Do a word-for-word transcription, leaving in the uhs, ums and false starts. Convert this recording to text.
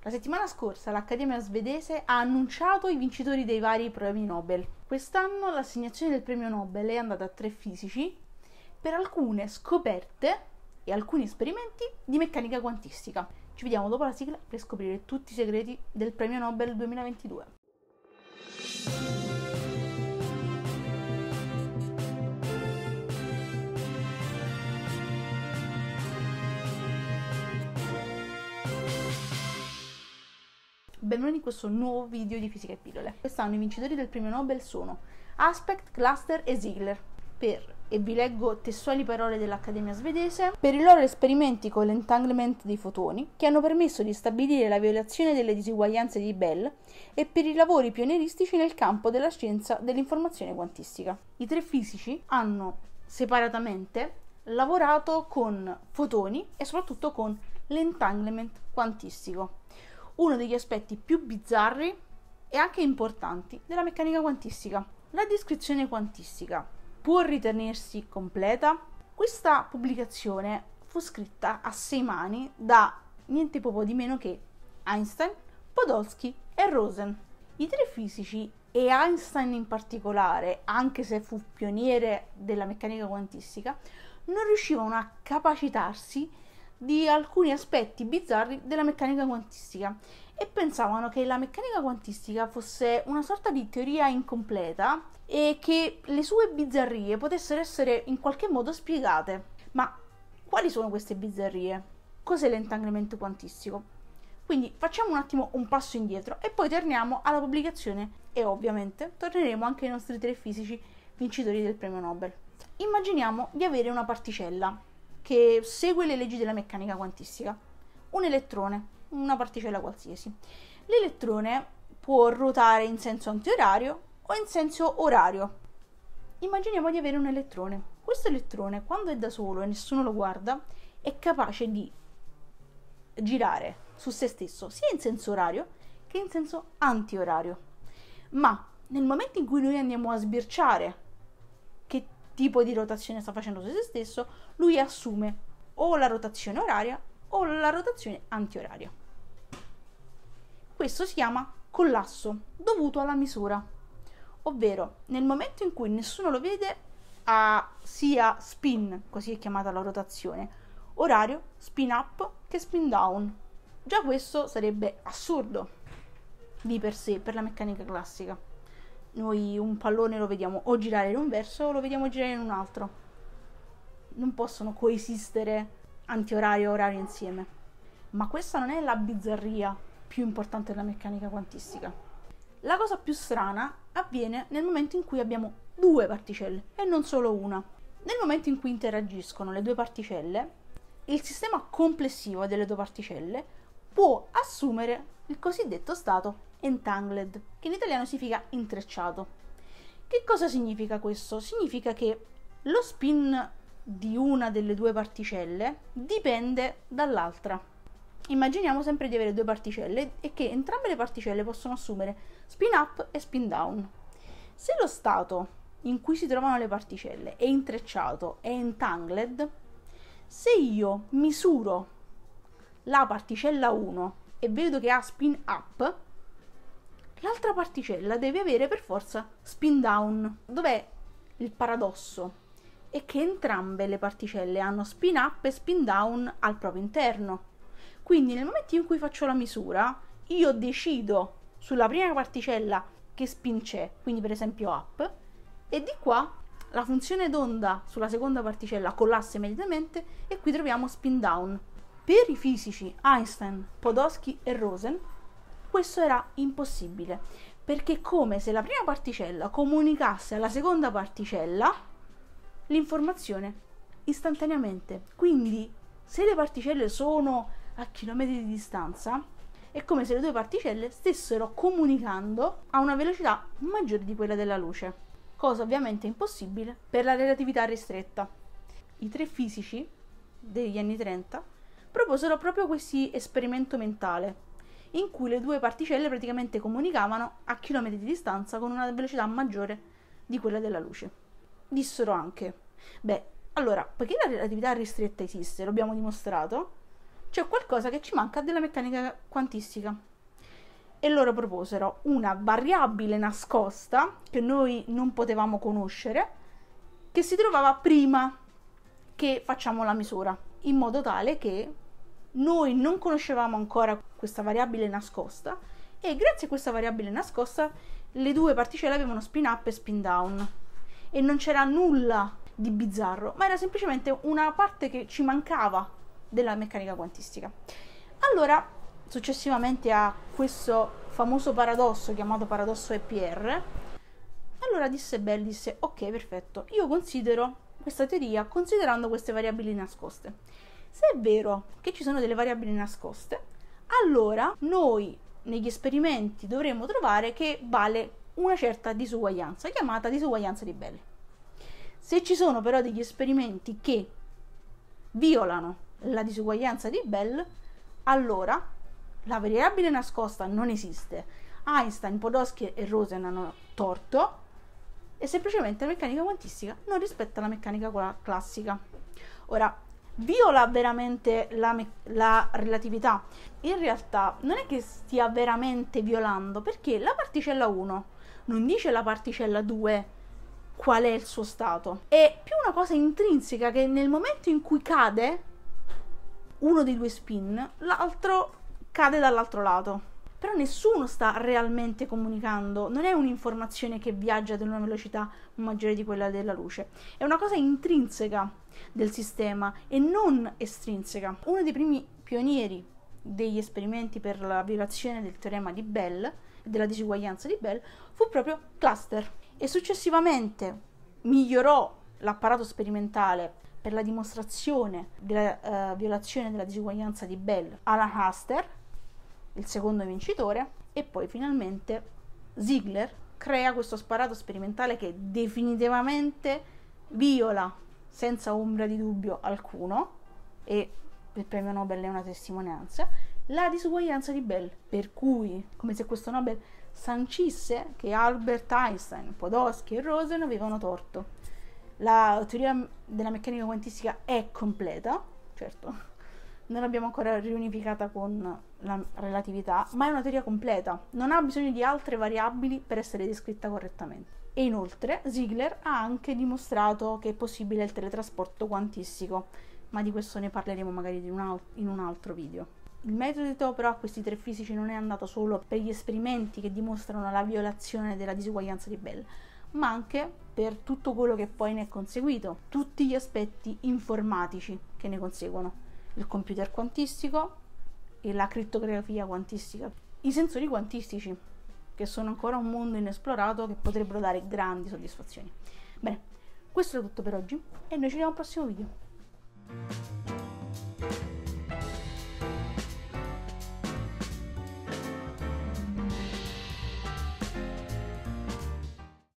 La settimana scorsa l'Accademia svedese ha annunciato i vincitori dei vari premi Nobel. Quest'anno l'assegnazione del premio Nobel è andata a tre fisici per alcune scoperte e alcuni esperimenti di meccanica quantistica. Ci vediamo dopo la sigla per scoprire tutti i segreti del premio Nobel duemilaventidue. Benvenuti in questo nuovo video di Fisica e Pillole. Quest'anno i vincitori del premio Nobel sono Aspect, Cluster e Ziegler per, e vi leggo testuali parole dell'Accademia svedese, per i loro esperimenti con l'entanglement dei fotoni che hanno permesso di stabilire la violazione delle disuguaglianze di Bell e per i lavori pionieristici nel campo della scienza dell'informazione quantistica. I tre fisici hanno separatamente lavorato con fotoni e soprattutto con l'entanglement quantistico, uno degli aspetti più bizzarri e anche importanti della meccanica quantistica. La descrizione quantistica può ritenersi completa? Questa pubblicazione fu scritta a sei mani da niente poco di meno che Einstein, Podolsky e Rosen. I tre fisici, e Einstein in particolare, anche se fu pioniere della meccanica quantistica, non riuscivano a capacitarsi di alcuni aspetti bizzarri della meccanica quantistica e pensavano che la meccanica quantistica fosse una sorta di teoria incompleta e che le sue bizzarrie potessero essere in qualche modo spiegate. Ma quali sono queste bizzarrie? Cos'è l'entanglement quantistico? Quindi facciamo un attimo un passo indietro e poi torniamo alla pubblicazione e ovviamente torneremo anche ai nostri tre fisici vincitori del premio Nobel. Immaginiamo di avere una particella che segue le leggi della meccanica quantistica, un elettrone, una particella qualsiasi. L'elettrone può ruotare in senso antiorario o in senso orario. Immaginiamo di avere un elettrone. Questo elettrone, quando è da solo e nessuno lo guarda, è capace di girare su se stesso sia in senso orario che in senso antiorario. Ma nel momento in cui noi andiamo a sbirciare che tipo di rotazione sta facendo su se stesso, lui assume o la rotazione oraria o la rotazione antioraria. Questo si chiama collasso dovuto alla misura, ovvero nel momento in cui nessuno lo vede ha sia spin, così è chiamata la rotazione, orario, spin up che spin down. Già questo sarebbe assurdo di per sé per la meccanica classica. Noi un pallone lo vediamo o girare in un verso o lo vediamo girare in un altro. Non possono coesistere antiorario e orario insieme. Ma questa non è la bizzarria più importante della meccanica quantistica. La cosa più strana avviene nel momento in cui abbiamo due particelle e non solo una. Nel momento in cui interagiscono le due particelle, il sistema complessivo delle due particelle può assumere il cosiddetto stato entangled, che in italiano significa intrecciato. Che cosa significa questo? Significa che lo spin di una delle due particelle dipende dall'altra. Immaginiamo sempre di avere due particelle e che entrambe le particelle possono assumere spin up e spin down. Se lo stato in cui si trovano le particelle è intrecciato, è entangled, se io misuro la particella uno e vedo che ha spin up, l'altra particella deve avere per forza spin down. Dov'è il paradosso? È che entrambe le particelle hanno spin up e spin down al proprio interno. Quindi nel momento in cui faccio la misura, io decido sulla prima particella che spin c'è, quindi per esempio up, e di qua la funzione d'onda sulla seconda particella collassa immediatamente e qui troviamo spin down. Per i fisici Einstein, Podolsky e Rosen questo era impossibile, perché è come se la prima particella comunicasse alla seconda particella l'informazione istantaneamente. Quindi se le particelle sono a chilometri di distanza, è come se le due particelle stessero comunicando a una velocità maggiore di quella della luce, cosa ovviamente impossibile per la relatività ristretta. I tre fisici degli anni trenta proposero proprio questo esperimento mentale, in cui le due particelle praticamente comunicavano a chilometri di distanza con una velocità maggiore di quella della luce. Dissero anche, beh, allora, poiché la relatività ristretta esiste, lo abbiamo dimostrato, c'è qualcosa che ci manca della meccanica quantistica. E loro proposero una variabile nascosta che noi non potevamo conoscere, che si trovava prima che facciamo la misura, in modo tale che noi non conoscevamo ancora questa variabile nascosta e grazie a questa variabile nascosta le due particelle avevano spin up e spin down e non c'era nulla di bizzarro, ma era semplicemente una parte che ci mancava della meccanica quantistica. Allora, successivamente a questo famoso paradosso chiamato paradosso E P R, allora disse Bell, disse ok, perfetto, io considero questa teoria considerando queste variabili nascoste. Se è vero che ci sono delle variabili nascoste, allora noi negli esperimenti dovremmo trovare che vale una certa disuguaglianza, chiamata disuguaglianza di Bell. Se ci sono però degli esperimenti che violano la disuguaglianza di Bell, allora la variabile nascosta non esiste. Einstein, Podolsky e Rosen hanno torto e semplicemente la meccanica quantistica non rispetta la meccanica classica. Ora, viola veramente la, la relatività? In realtà non è che stia veramente violando, perché la particella uno non dice alla particella due qual è il suo stato. È più una cosa intrinseca che nel momento in cui cade uno dei due spin, l'altro cade dall'altro lato. Però nessuno sta realmente comunicando, non è un'informazione che viaggia ad una velocità maggiore di quella della luce, è una cosa intrinseca del sistema e non estrinseca. Uno dei primi pionieri degli esperimenti per la violazione del teorema di Bell, della disuguaglianza di Bell, fu proprio Cluster e successivamente migliorò l'apparato sperimentale per la dimostrazione della uh, violazione della disuguaglianza di Bell Alan Cluster, il secondo vincitore, e poi finalmente Ziegler crea questo apparato sperimentale che definitivamente viola senza ombra di dubbio alcuno, e il premio Nobel è una testimonianza, la disuguaglianza di Bell, per cui come se questo Nobel sancisse che Albert Einstein, Podolsky e Rosen avevano torto. La teoria della meccanica quantistica è completa, certo non l'abbiamo ancora riunificata con la relatività, ma è una teoria completa, non ha bisogno di altre variabili per essere descritta correttamente. E inoltre Ziegler ha anche dimostrato che è possibile il teletrasporto quantistico, ma di questo ne parleremo magari in un, al- in un altro video. Il metodo però a questi tre fisici non è andato solo per gli esperimenti che dimostrano la violazione della disuguaglianza di Bell, ma anche per tutto quello che poi ne è conseguito, tutti gli aspetti informatici che ne conseguono, il computer quantistico e la crittografia quantistica, i sensori quantistici, che sono ancora un mondo inesplorato che potrebbero dare grandi soddisfazioni. Bene, questo è tutto per oggi e noi ci vediamo al prossimo video.